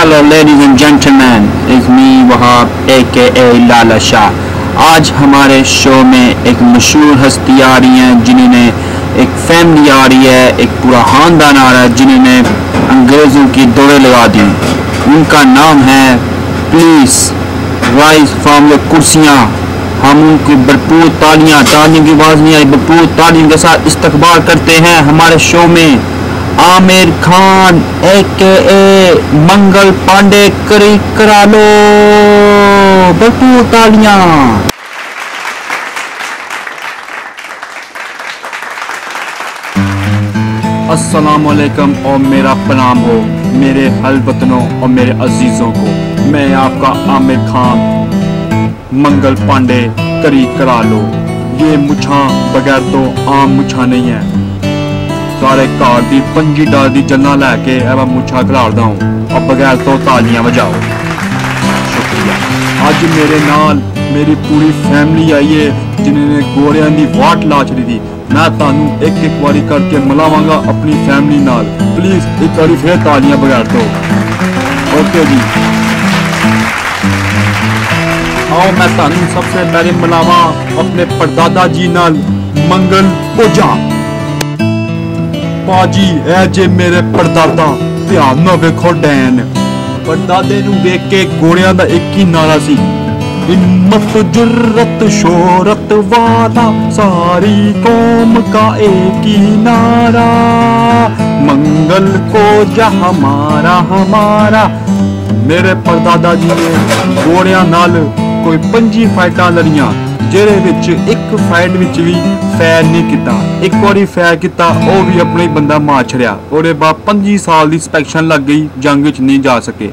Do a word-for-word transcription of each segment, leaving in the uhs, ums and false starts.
Hello ladies and gentlemen, it's me Wahab ए के ए लाला शाह। आज हमारे शो में एक मशहूर हस्ती आ रही हैं, जिन्होंने एक फैमिली आ रही है, एक पूरा ख़ानदान आ रहा है जिन्होंने अंग्रेज़ों की दौड़े लगा दी। उनका नाम है प्लीज़ राइज फ्रॉम योर कुर्सियाँ। हम उनकी भरपूर तालियाँ, तालियों की आवाज़ नहीं आई, भरपूर तालियों के साथ इस्तकबाल करते हैं हमारे शो में आमिर खान ए के ए मंगल पांडे। करी करा लो भरपूर तालियां। अस्सलामुअलैकुम और मेरा प्रणाम हो मेरे हलवतनों और मेरे अजीजों को। मैं आपका आमिर खान मंगल पांडे। करी करा लो। ये मुछा बगैर तो आम मुछा नहीं है। सारे घर दी पंजी डाल दी जन्ना लैके मुछा खिलारदा हूँ और बगैर तो तालियां बजाओ। शुक्रिया। अज मेरे नाल मेरी पूरी फैमिली आई है जिन्होंने गोरियां दी वाट ला छड़ी थी। मैं तानू एक एक बारी करके मिलावांगा अपनी फैमिली नाल। प्लीज एक बारी फिर तालियां बगैर तो। ओके जी, आओ मैं तानू सबसे पहले मिलावा अपने परदादा जी नाल मंगल ओझा। पाजी ए जे मेरे परदादा, ध्यान ना वेखो डैन। परदादे नू वेख के घोड़ियां दा एक ही नारा सी, हिम्मत जुर्रत शोहरत वाला सारी कौम का एक ही नारा, मंगल को जा हमारा हमारा। मेरे परदादा जी ने घोड़ियां नाल कोई पंजी फाइटां लड़ियां, जेरे विच एक फाइट विच भी फैर नहीं किता। एक बारी फैर किता वो भी अपने ही बंदा मार छड़िया। और बाद पंजी साल की स्पैक्शन लग गई, जंग विच नहीं जा सके।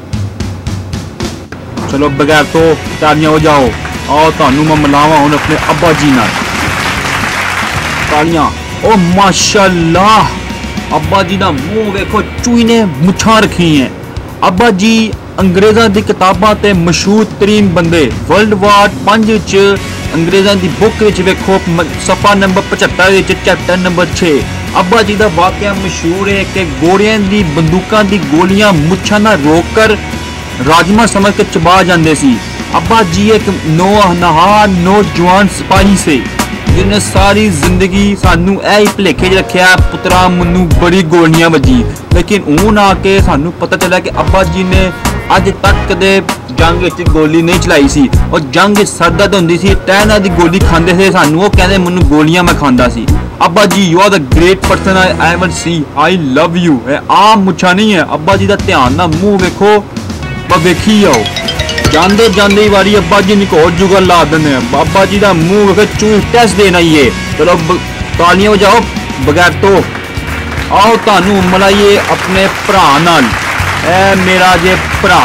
चलो बगैर तो तालियां हो जाओ। आओ तानू मैं मिलावा हूं अपने अब्बा जी नाल। तालियां। ओ माशाल्लाह, अब्बा जी दा मुंह वेखो, चूई ने मुछां रखी हैं। अब्बा जी अंग्रेज़ां दी किताबां ते मशहूर तरीन बंदे। वर्ल्ड वार पंज च अंग्रेज़ां दी बुक विच वेखो सफा नंबर पचहत्तर विच चैप्टर नंबर छे। अब्बा जी दा वाकया मशहूर है कि गोलियां दी बंदूकां दी गोलियां मुच्छां नाल रोक कर राजमा समझ के चबा जांदे सी। अब्बा जी एक नौनहार नौजवान सिपाही से जिन्हें सारी जिंदगी सानू ऐ ही भुलेखे च रखिया, पुत्रा मनु बड़ी गोलियां बजी। लेकिन हूं आके सानू पता चला कि अब्बा जी ने अज तक कदे जंग विच गोली नहीं चलाई सी। और जंग सरदर्द होंदी सी, टैना दी गोली खांदे थे सानू, वो कहंदे मनु गोलियां मैं खांदा सी। अब्बा जी you are the great person I ever see, I love you. आम मुछा नहीं है। अब्बा जी दा ध्यान ना मुंह वेखो, बस वेखी जाओ। जांदे जांदे ही वारी अब्बा जी ने और जुगल ला देने। अब्बा जी दा मुंह वेखो, चूई टेस्ट देना ही है। चलो तालियां बजाओ बगैर तो। आओ तानू मिलाइए अपने भरा नाल। ए मेरा जे भरा,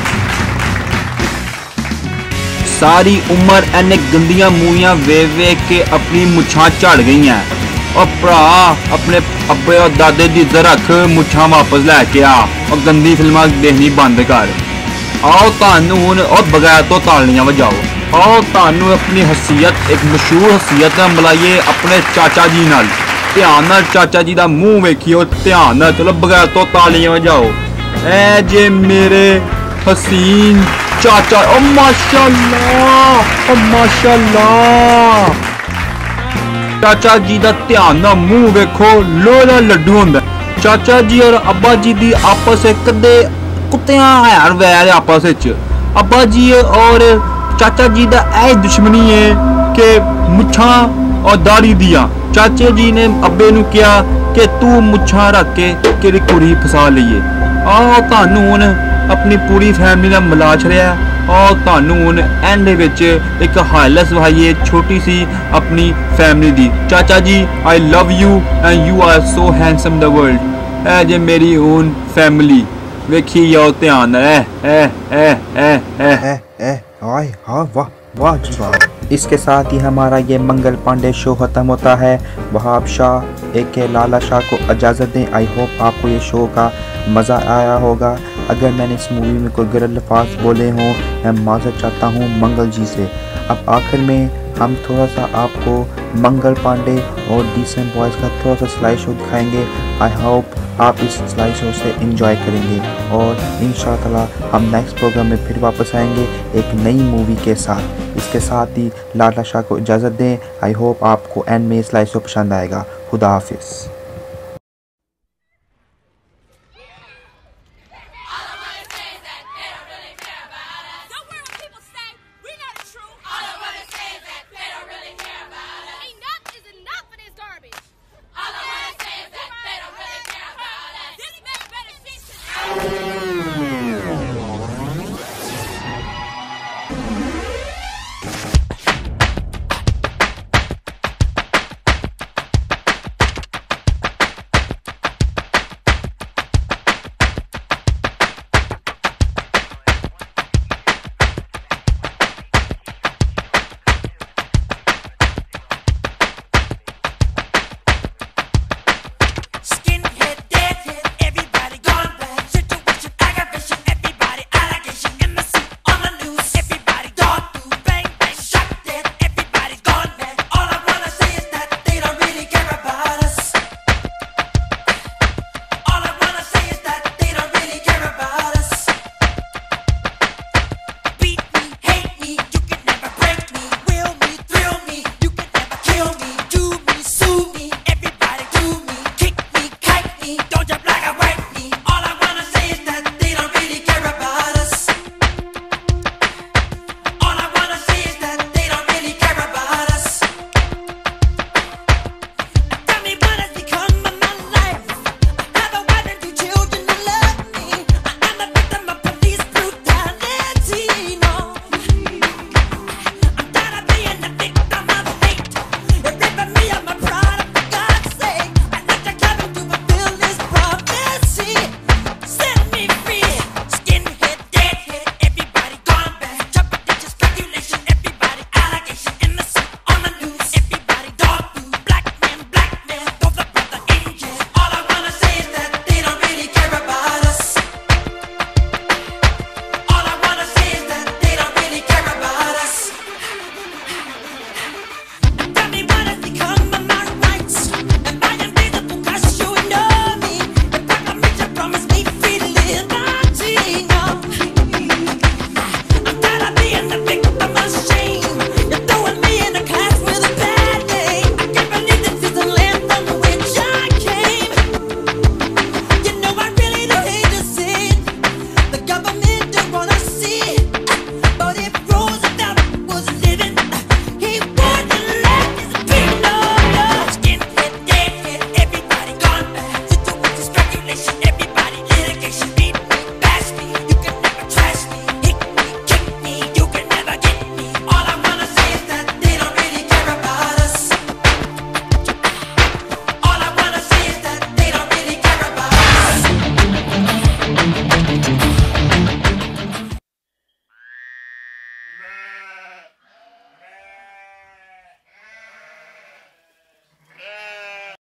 सारी उम्र एने गंदियां मूहियां वे वे के अपनी मुछां झड़ गई हैं। और भरा अपने अब्बे और दादे दी इज्जत रख, मुछां वापस लैके आ और गंदी फिल्मां देखनी बंद कर। आओ तानू हुण और बगैर तो तालियां बजाओ। आओ तानू अपनी हसीयत, एक मशहूर हसीयत मिलाइए अपने चाचा जी नाल। ध्यान नाल चाचा जी दा मुंह वेखियो, ध्यान नाल। चलो बगैर तो तालियां बजाओ। ए जे मेरे हसीन चाचा। ओ माशाल्लाह, ओ माशाल्लाह। चाचा जी दा ध्यान नाल मुंह वेखो, लोला लड्डू हुंदा। चाचा जी और अब्बा जी दी आपस में कदे कुत्तियां हैर वैर आपस विच। अब्बा जी और चाचा जी दा ऐ दुश्मनी है कि मुछां और दाढ़ी दिया। चाचे जी ने अब्बे नू कहा कि तू मुछां रख के तेरी कुड़ी फसा लईए। आओ तानू हुण अपनी पूरी फैमिली नाल मिला छड़िया। आओ तानू हुण एंड विच एक हाइलाइट्स वहाइए छोटी सी अपनी फैमिली दी। चाचा जी I love you and you are so handsome the world. ऐ जे मेरी हुण फैमिली वेखी जाओ ध्यान। ए ए ए ए ए ए हाय हाँ वाह वाह जी वाह। इसके साथ ही हमारा ये मंगल पांडे शो ख़त्म होता है। वहाब शाह ए के लाला शाह को इजाज़त दें। आई होप आपको ये शो का मज़ा आया होगा। अगर मैंने इस मूवी में कोई गलत अल्फाज बोले हों, मैं माज़रत चाहता हूँ मंगल जी से। अब आखिर में हम थोड़ा सा आपको मंगल पांडे और डिसेंट बॉयज़ का थोड़ा सा स्लाइड शो दिखाएंगे। आई होप आप इस स्लाइसों से इंजॉय करेंगे और इंशाअल्लाह हम नेक्स्ट प्रोग्राम में फिर वापस आएंगे एक नई मूवी के साथ। इसके साथ ही लाला शाह को इजाज़त दें। आई होप आपको एंड में स्लाइसों पसंद आएगा। खुदा हाफिज़।